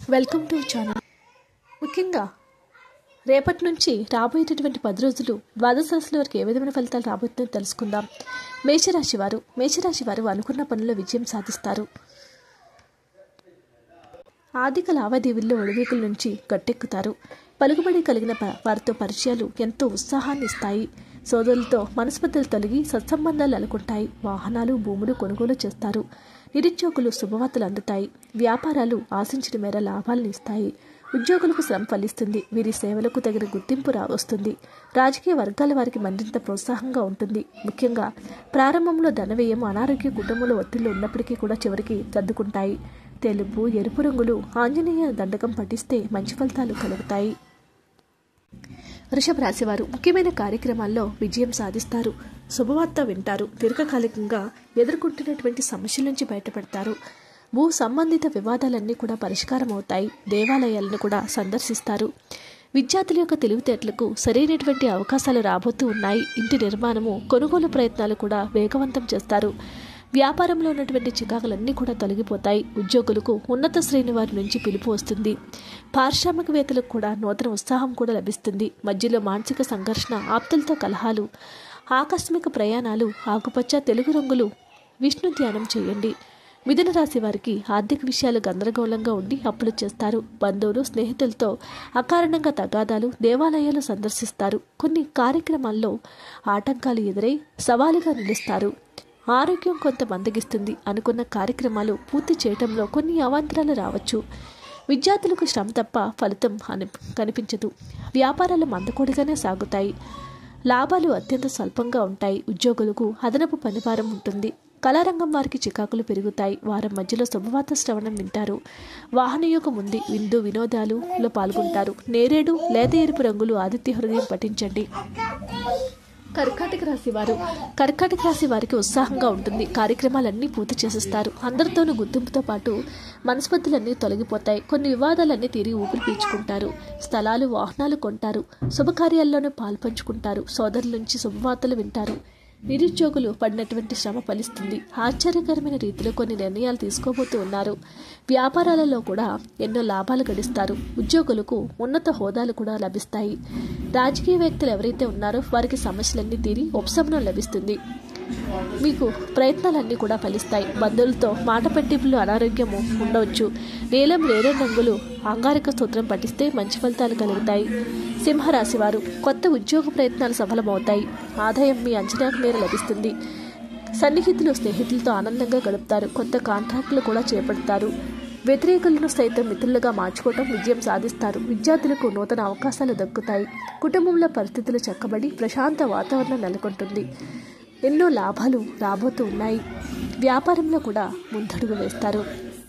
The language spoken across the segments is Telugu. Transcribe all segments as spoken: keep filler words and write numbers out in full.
Welcome to channel. ముఖ్యంగా రేపటి నుంచి రాబోయేటటువంటి పది రోజులు ద్వాదశ రాశుల వారికి ఏ విధమైన ఫలితాలు రాబోతుందో తెలుసుకుందాం. మేషరాశి వారు మేషరాశి వారు అనుకున్న పనుల్లో విజయం సాధిస్తారు. ఆర్థిక లావాదేవీల్లో ఒడివేకుల నుంచి గట్టెక్కుతారు. పలుకుబడి కలిగిన వారితో పరిచయాలు ఎంతో ఉత్సాహాన్ని ఇస్తాయి. సోదరులతో మనస్పర్ధలు తొలగి సత్సంబంధాలు నెలకొంటాయి. వాహనాలు భూములు కొనుగోలు చేస్తారు. నిరుద్యోగులు శుభవార్తలు అందుతాయి. వ్యాపారాలు ఆశించిన మేర లాభాలను ఇస్తాయి. ఉద్యోగులకు శ్రమ ఫలిస్తుంది. వీరి సేవలకు తగిన గుర్తింపు రా వస్తుంది. రాజకీయ వర్గాల వారికి మరింత ప్రోత్సాహంగా ఉంటుంది. ముఖ్యంగా ప్రారంభంలో ధనవ్యయం, అనారోగ్య, కుటుంబంలో ఒత్తిళ్లు ఉన్నప్పటికీ కూడా చివరికి సర్దుకుంటాయి. తెలుపు, ఎరుపు రంగులు ఆంజనేయ దండకం పఠిస్తే మంచి ఫలితాలు కలుగుతాయి. వృషభ రాశివారు ముఖ్యమైన కార్యక్రమాల్లో విజయం సాధిస్తారు. శుభవార్త వింటారు. దీర్ఘకాలికంగా ఎదుర్కొంటున్నటువంటి సమస్యల నుంచి బయటపడతారు. భూ సంబంధిత వివాదాలన్నీ కూడా పరిష్కారం అవుతాయి. దేవాలయాలను కూడా సందర్శిస్తారు. విద్యార్థుల యొక్క తెలివితేటలకు సరైనటువంటి అవకాశాలు రాబోతూ ఉన్నాయి. ఇంటి నిర్మాణము, కొనుగోలు ప్రయత్నాలు కూడా వేగవంతం చేస్తారు. వ్యాపారంలో ఉన్నటువంటి చికాకులన్నీ కూడా తొలగిపోతాయి. ఉద్యోగులకు ఉన్నత శ్రేణి వారి నుంచి పిలుపు వస్తుంది. పారిశ్రామికవేత్తలకు కూడా నూతన ఉత్సాహం కూడా లభిస్తుంది. మధ్యలో మానసిక సంఘర్షణ, ఆప్తులతో కలహాలు, ఆకస్మిక ప్రయాణాలు, ఆకుపచ్చ, తెలుగు రంగులు విష్ణు ధ్యానం చేయండి. మిథున రాశి వారికి ఆర్థిక విషయాలు గందరగోళంగా ఉండి అప్పులు చేస్తారు. బంధువులు, స్నేహితులతో అకారణంగా తగాదాలు, దేవాలయాలు సందర్శిస్తారు. కొన్ని కార్యక్రమాల్లో ఆటంకాలు ఎదురై సవాలుగా నిలుస్తారు. ఆరోగ్యం కొంత మందగిస్తుంది. అనుకున్న కార్యక్రమాలు పూర్తి చేయడంలో కొన్ని అవాంతరాలు రావచ్చు. విద్యార్థులకు శ్రమ తప్ప ఫలితం అని కనిపించదు. వ్యాపారాలు మందకొడిగానే సాగుతాయి. లాభాలు అత్యంత స్వల్పంగా ఉంటాయి. ఉద్యోగులకు అదనపు పనిభారం ఉంటుంది. కళారంగం వారికి చికాకులు పెరుగుతాయి. వారం మధ్యలో శుభవార్త శ్రవణం వింటారు. వాహనయోగం ఉంది. విందు వినోదాలలో పాల్గొంటారు. నేరేడు, లేత ఎరుపు రంగులు ఆదిత్య హృదయం పఠించండి. కర్కాటక రాశి వారు కర్కాటక రాశి వారికి ఉత్సాహంగా ఉంటుంది. కార్యక్రమాలన్నీ పూర్తి చేసేస్తారు. అందరితోనూ గుర్తింపుతో పాటు మనస్పర్ధలన్నీ తొలగిపోతాయి. కొన్ని వివాదాలన్నీ తీరి ఊపిరి పీల్చుకుంటారు. స్థలాలు, వాహనాలు కొంటారు. శుభకార్యాల్లోనూ పాల్పంచుకుంటారు. సోదరుల నుంచి శుభవార్తలు వింటారు. నిరుద్యోగులు పడినటువంటి శ్రమ ఫలిస్తుంది. ఆశ్చర్యకరమైన రీతిలో కొన్ని నిర్ణయాలు తీసుకోబోతూ ఉన్నారు. వ్యాపారాలలో కూడా ఎన్నో లాభాలు గడిస్తారు. ఉద్యోగులకు ఉన్నత హోదాలు కూడా లభిస్తాయి. రాజకీయ వ్యక్తులు ఎవరైతే ఉన్నారో వారికి సమస్యలన్నీ తీరి ఉపశమనం లభిస్తుంది. మీకు ప్రయత్నాలన్నీ కూడా ఫలిస్తాయి. బంధువులతో మాట పెట్టింపులు, అనారోగ్యము ఉండవచ్చు. నీలం, నేరేడు రంగులు అంగారక స్తోత్రం పఠిస్తే మంచి ఫలితాలు కలుగుతాయి. సింహరాశి వారు కొత్త ఉద్యోగ ప్రయత్నాలు సఫలమవుతాయి. ఆదాయం మీ అంచనాకు మేర లభిస్తుంది. సన్నిహితులు, స్నేహితులతో ఆనందంగా గడుపుతారు. కొత్త కాంట్రాక్టులు కూడా చేపడతారు. వ్యతిరేకులను సైతం మిత్రులుగా మార్చుకోవడం విజయం సాధిస్తారు. విద్యార్థులకు నూతన అవకాశాలు దక్కుతాయి. కుటుంబంలో పరిస్థితులు చక్కబడి ప్రశాంత వాతావరణం నెలకొంటుంది. ఎన్నో లాభాలు రాబోతూ ఉన్నాయి. వ్యాపారంలో కూడా ముందడుగు వేస్తారు.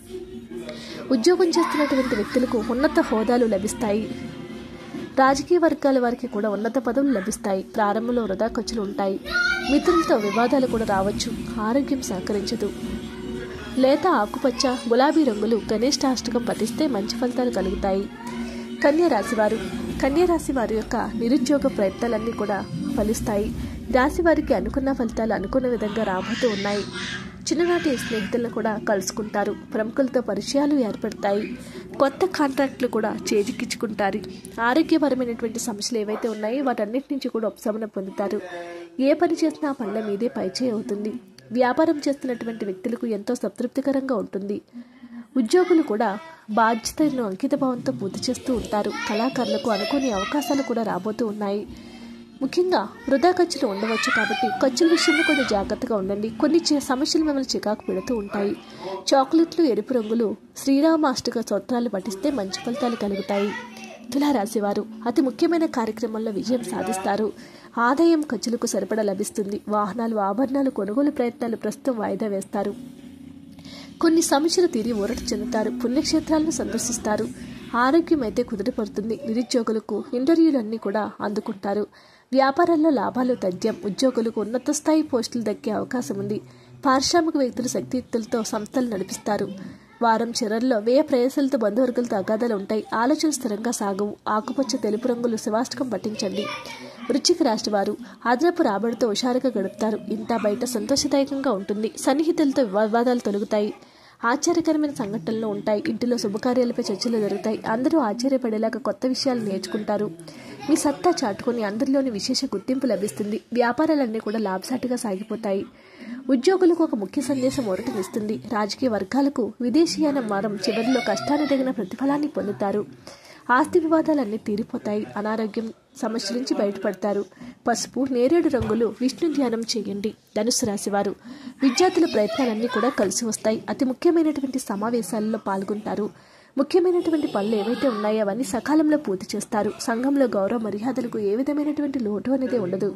ఉద్యోగం చేస్తున్నటువంటి వ్యక్తులకు ఉన్నత హోదాలు లభిస్తాయి. రాజకీయ వర్గాల వారికి కూడా ఉన్నత పదవులు లభిస్తాయి. ప్రారంభంలో వృధా ఖర్చులు ఉంటాయి. మిత్రులతో వివాదాలు కూడా రావచ్చు. ఆరోగ్యం సహకరించదు. లేత ఆకుపచ్చ, గులాబీ రంగులు గణేష్టాష్టకం పఠిస్తే మంచి ఫలితాలు కలుగుతాయి. కన్యా రాశివారు కన్యా రాశి వారి యొక్క నిరుద్యోగ ప్రయత్నాలన్నీ కూడా ఫలిస్తాయి. రాశి వారికి అనుకున్న ఫలితాలు అనుకున్న విధంగా రాబోతూ ఉన్నాయి. చిన్ననాటి స్నేహితులను కూడా కలుసుకుంటారు. ప్రముఖులతో పరిచయాలు ఏర్పడతాయి. కొత్త కాంట్రాక్టులు కూడా చేజిక్కించుకుంటారు. ఆరోగ్యపరమైనటువంటి సమస్యలు ఏవైతే ఉన్నాయో వాటన్నిటి నుంచి కూడా ఉపశమనం పొందుతారు. ఏ పని చేసినా పనుల మీదే పైచేయి అవుతుంది. వ్యాపారం చేస్తున్నటువంటి వ్యక్తులకు ఎంతో సంతృప్తికరంగా ఉంటుంది. ఉద్యోగులు కూడా బాధ్యతలను అంకితభావంతో పూర్తి చేస్తూ ఉంటారు. కళాకారులకు అనుకోని అవకాశాలు కూడా రాబోతూ ఉన్నాయి. ముఖ్యంగా వృధా ఖర్చులు ఉండవచ్చు కాబట్టి ఖర్చుల విషయంలో కొంచెం జాగ్రత్తగా ఉండండి. కొన్ని సమస్యలు మిమ్మల్ని చికాకు పెడుతూ ఉంటాయి. చాక్లెట్లు, ఎరుపు రంగులు శ్రీరామాష్టక స్తోత్రాలు పఠిస్తే మంచి ఫలితాలు కలుగుతాయి. తులారాశివారు అతి ముఖ్యమైన కార్యక్రమంలో విజయం సాధిస్తారు. ఆదాయం ఖర్చులకు సరిపడా లభిస్తుంది. వాహనాలు, ఆభరణాలు కొనుగోలు ప్రయత్నాలు ప్రస్తుతం వాయిదా వేస్తారు. కొన్ని సమస్యలు తీరి ఊరట చెందుతారు. పుణ్యక్షేత్రాలను సందర్శిస్తారు. ఆరోగ్యం అయితే కుదుటపడుతుంది. నిరుద్యోగులకు ఇంటర్వ్యూలన్నీ కూడా అందుకుంటారు. వ్యాపారాల్లో లాభాలు తథ్యం. ఉద్యోగులకు ఉన్నత స్థాయి పోస్టులు దక్కే అవకాశం ఉంది. పారిశ్రామిక వ్యక్తులు శక్తియుక్తులతో సంస్థలు నడిపిస్తారు. వారం చివరల్లో వ్యయ ప్రయాసాలతో బంధువర్గులతో అగాధాలు ఉంటాయి. ఆలోచన స్థిరంగా సాగవు. ఆకుపచ్చ, తెలుపు రంగులు శివాష్టకం పఠించండి. వృశ్చిక రాశి వారు అదనపు రాబడితో హుషారుగా గడుపుతారు. ఇంటా బయట సంతోషదాయకంగా ఉంటుంది. సన్నిహితులతో వివాదాలు తొలగుతాయి. ఆశ్చర్యకరమైన సంఘటనలు ఉంటాయి. ఇంటిలో శుభకార్యాలపై చర్చలు జరుగుతాయి. అందరూ ఆశ్చర్యపడేలాగా కొత్త విషయాలు నేర్చుకుంటారు. మీ సత్తా చాటుకొని అందరిలోని విశేష గుర్తింపు లభిస్తుంది. వ్యాపారాలన్నీ కూడా లాభసాటిగా సాగిపోతాయి. ఉద్యోగులకు ఒక ముఖ్య సందేశం ఊరటనిస్తుంది. రాజకీయ వర్గాలకు విదేశీయాన వారం చివరిలో కష్టాన్ని తగిన ప్రతిఫలాన్ని పొందుతారు. ఆస్తి వివాదాలన్నీ తీరిపోతాయి. అనారోగ్యం సమస్య నుంచి బయటపడతారు. పసుపు, నేరేడు రంగులు విష్ణు ధ్యానం చేయండి. ధనుసు రాశి వారు విద్యార్థుల ప్రయత్నాలన్నీ కూడా కలిసి వస్తాయి. అతి ముఖ్యమైనటువంటి సమావేశాలలో పాల్గొంటారు. ముఖ్యమైనటువంటి పనులు ఏవైతే ఉన్నాయో అవన్నీ సకాలంలో పూర్తి చేస్తారు. సంఘంలో గౌరవ మర్యాదలకు ఏ విధమైనటువంటి లోటు అనేది ఉండదు.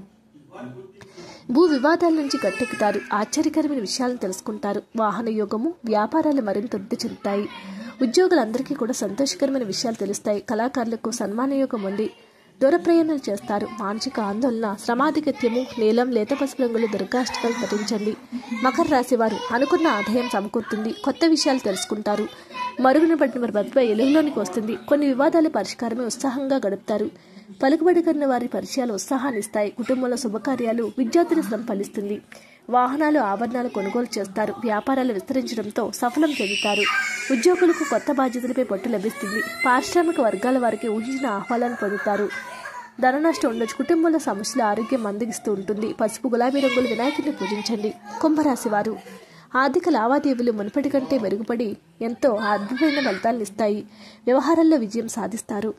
భూ వివాదాల నుంచి గట్టెక్కుతారు. ఆశ్చర్యకరమైన విషయాలను తెలుసుకుంటారు. వాహన యోగము, వ్యాపారాలు మరింత వృద్ధి చెందుతాయి. ఉద్యోగులందరికీ కూడా సంతోషకరమైన విషయాలు తెలుస్తాయి. కళాకారులకు సన్మాన యోగం ఉంది. దూర ప్రయాణాలు చేస్తారు. మానసిక ఆందోళన, శ్రమాధిక్యము, నీలం, లేత పసుపు రంగులు దుర్గాష్టకాలు పఠించండి. మకర రాశి వారు అనుకున్న ఆదాయం సమకూరుతుంది. కొత్త విషయాలు తెలుసుకుంటారు. మరుగున పడిన ప్రతిభ ఎలుగులోనికి వస్తుంది. కొన్ని వివాదాల పరిష్కారమే ఉత్సాహంగా గడుపుతారు. పలుకుబడి కన్న వారి పరిచయాలు ఉత్సాహాన్ని ఇస్తాయి. కుటుంబంలో శుభకార్యాలు, విద్యార్థుల శ్రమ ఫలిస్తుంది. వాహనాలు, ఆభరణాలు కొనుగోలు చేస్తారు. వ్యాపారాలు విస్తరించడంతో సఫలం చెందుతారు. ఉద్యోగులకు కొత్త బాధ్యతలపై పట్టు లభిస్తుంది. పారిశ్రామిక వర్గాల వారికి ఊహించిన ఆహ్వానాన్ని పొందుతారు. ధన నష్టం ఉండొచ్చు. కుటుంబంలో సమస్యలు, ఆరోగ్యం మందగిస్తూ ఉంటుంది. పసుపు, గులాబీ రంగులు వినాయకుడిని పూజించండి. కుంభరాశి వారు ఆర్థిక లావాదేవీలు మునుపటి కంటే మెరుగుపడి ఎంతో అద్భుతమైన ఫలితాలను ఇస్తాయి. వ్యవహారాల్లో విజయం సాధిస్తారు.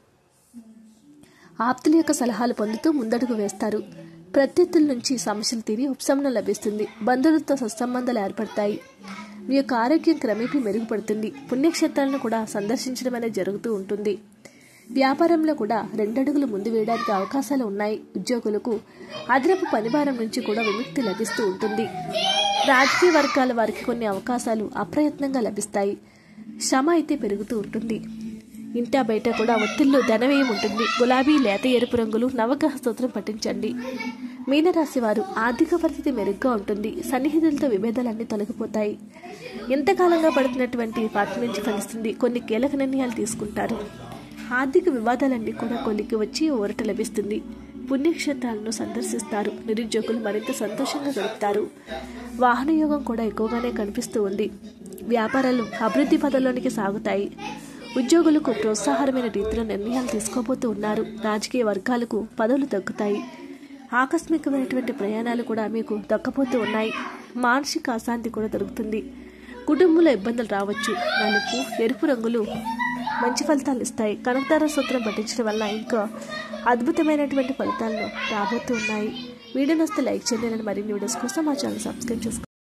ఆప్తుల యొక్క సలహాలు పొందుతూ ముందడుగు వేస్తారు. ప్రత్యర్థుల నుంచి సమస్యలు తీరి ఉపశమనం లభిస్తుంది. బంధువులతో సత్సంబంధాలు ఏర్పడతాయి. మీ యొక్క ఆరోగ్యం క్రమేపీ మెరుగుపడుతుంది. పుణ్యక్షేత్రాలను కూడా సందర్శించడం అనేది జరుగుతూ ఉంటుంది. వ్యాపారంలో కూడా రెండడుగులు ముందు వేయడానికి అవకాశాలు ఉన్నాయి. ఉద్యోగులకు అదనపు పనిభారం నుంచి కూడా విముక్తి లభిస్తూ ఉంటుంది. రాజకీయ వర్గాల వారికి కొన్ని అవకాశాలు అప్రయత్నంగా లభిస్తాయి. శ్రమ అయితే పెరుగుతూ ఉంటుంది. ఇంటా బయట కూడా ఒత్తిళ్లు, ధనవ్యయం ఉంటుంది. గులాబీ, లేత ఎరుపు రంగులు నవగ్రహ స్తోత్రం పఠించండి. మీనరాశి వారు ఆర్థిక పరిస్థితి మెరుగ్గా ఉంటుంది. సన్నిహితులతో విభేదాలన్నీ తొలగిపోతాయి. ఎంతకాలంగా పడుతున్నటువంటి వాటి నుంచి ఫలిస్తుంది. కొన్ని కీలక నిర్ణయాలు తీసుకుంటారు. ఆర్థిక వివాదాలన్నీ కూడా కొలికి వచ్చి ఊరట లభిస్తుంది. పుణ్యక్షేత్రాలను సందర్శిస్తారు. నిరుద్యోగులు మరింత సంతోషంగా గడుపుతారు. వాహన యోగం కూడా ఎక్కువగానే కనిపిస్తూ ఉంది. వ్యాపారాలు అభివృద్ధి పదంలోనికి సాగుతాయి. ఉద్యోగులకు ప్రోత్సాహకరమైన రీతిలో నిర్ణయాలు తీసుకోబోతూ ఉన్నారు. రాజకీయ వర్గాలకు పదవులు దక్కుతాయి. ఆకస్మికమైనటువంటి ప్రయాణాలు కూడా మీకు దక్కపోతూ ఉన్నాయి. మానసిక అశాంతి కూడా దొరుకుతుంది. కుటుంబంలో ఇబ్బందులు రావచ్చు. నలుపు, ఎరుపు రంగులు మంచి ఫలితాలు ఇస్తాయి. కనకదార సూత్రం పఠించడం వల్ల ఇంకా అద్భుతమైనటువంటి ఫలితాలను రాబోతూ ఉన్నాయి. వీడియో నచ్చితే లైక్ చేయండి. మరిన్ని వీడియోస్ కోసం మా ఛానల్ సబ్స్క్రైబ్ చేసుకోండి.